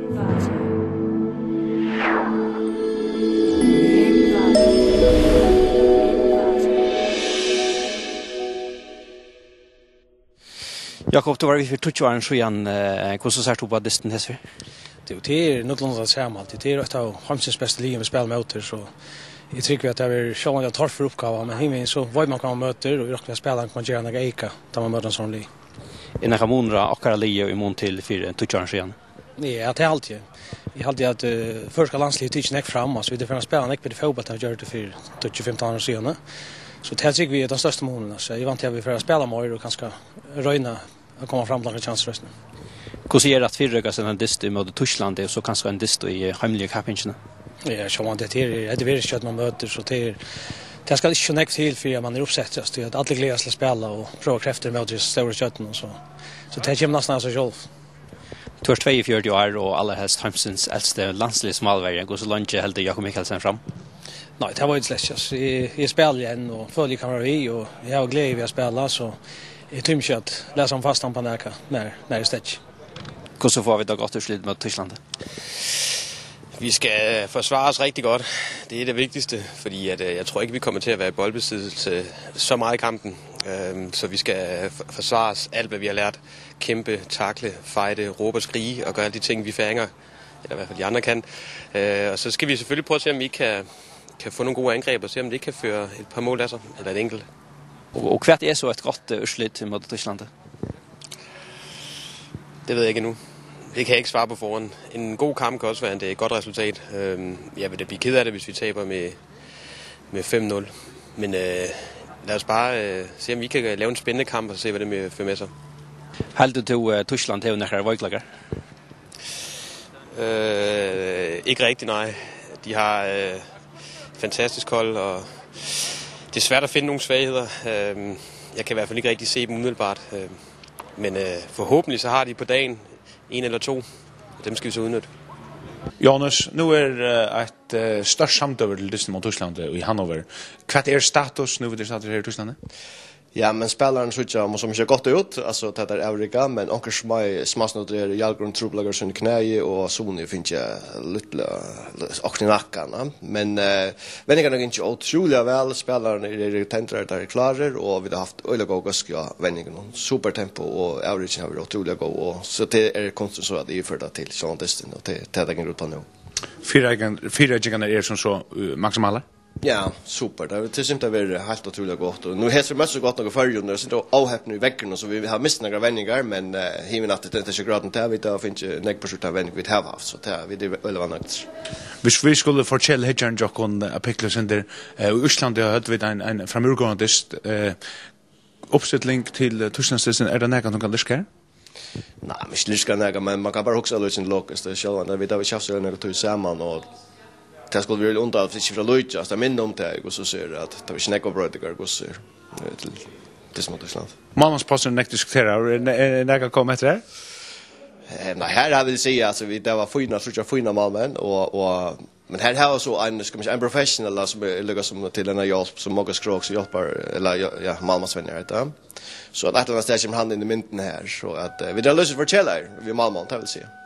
Jakob, du var vi för 20 år sedan. Hur så sagt du på distan här? Det är något långt att säga alltid. Det är ett av Halmstads bästa ligan vi spelar mot så jag tycker att det är själva jag tar för uppgåva men hemma så vad man kan möta och vi ska spela kan man göra några eka där man möter en sån lig. Innan Ramonra och Karlia i mån till 4 20 år sedan. Nej, att det är alltid. Vi hade att första landslaget tycker näck fram så vi det för att spela näck på det fotboll att göra det för 25 år sedan. Så det tycker vi är den största målen så jag vant att vi för att spela mer och kanske röna att komma fram till en chans resten. Hur ser det att förröka sen en dist mot Tyskland och så kanske en dist i hemliga kapingarna? Ja, så man det är det kött man möter så det ska inte näck till för man är uppsatt just att alla glädjas till spela och prova krafter mot just stora kötten och så. Så det kommer nästan så själv. Du är 42 år och alla helst Halmstads äldste landslagsmålvärd. Går så långt helt Jakob Mikkelsen fram? Nej, det var inte släkt. Jag spelar igen och följer kamerari och jag har glädje vid att spela så jag tycker inte att läsa om fastan på näka när det stäck. Hur så får vi då gott urslut mot Tyskland? Vi ska försvara oss rigtig godt. Det er det vigtigste, fordi at, jeg tror ikke, vi kommer til at være i boldbesiddelse så meget i kampen. Så vi skal forsvare os alt, hvad vi har lært. Kæmpe, takle, fighte, råbe og skrige og gøre alle de ting, vi fanger. Eller i hvert fald de andre kan. Og så skal vi selvfølgelig prøve at se, om vi kan få nogle gode angreb og se, om det kan føre et par mål af sig, eller et enkelt. Og hvad er så et godt urslut mod Tyskland? Det ved jeg ikke endnu. Det kan jeg ikke svare på forhånd. En god kamp kan også være et godt resultat. Jeg vil da blive ked af det, hvis vi taber med 5-0. Men lad os bare se, om vi kan lave en spændende kamp og se, hvad det fører med sig. Heldur du Tyskland til nogle veiklager? Ikke rigtig, nej. De har fantastisk hold, og det er svært at finde nogle svagheder. Jeg kan i hvert fald ikke rigtig se dem umiddelbart. Men forhåbentlig så har de på dagen en eller to. Dem skal vi så udnytte. Jonas, nu et størst samtøver til Disney mot Tyskland i Hannover. Hva status nu det status her i Tyskland? Ja, men spelaren så som inte gått ut, alltså det där Eureka, men onkel smasnodrer Jalgrund Trublager sin knäje och Sony finns ju lite och nackarna, men vännerna går inte otroligt väl, spelaren är tentrade där klarar och vi har haft öliga goska vännerna, supertempo och average har varit otroligt god och så det är konstigt så att det är för det till sånt Disney och det är det på nu. Fyra gigan som så maximala. Ja, super. Det är inte varit helt otroligt gott. Och nu har vi mest så gott några förjunder så då avhäppna i veckan så vi har mist några vändningar men hiven att det inte är graden där vi då finns ju näck på skjuta vändning vi har haft så där vi det väl vanligt. Vi skulle fortælle Hedjan Jokon Apiklos under i Island har hört vi en framurgående uppsättning till Tysklandstisten är det något som kan lyska? Nej, men lyska något men man kan bara också lösa en lokast det själva där vi då vi tjafsar något till samman och det skulle vi undra att vi från Lucha så minne om det och så ser det att det vi snäcker brödgar och så till det som Tyskland. Mammas passar näck diskutera när kommer det? Nej, här har vi säga alltså vi det var fina malmen och men här har så en professional som lägger som till den hjälp som många skrock så hjälper eller ja Malmas vänner där. Så att alla ställer hand i mitten här så att vi det löser för källor vi Malmö tar väl se.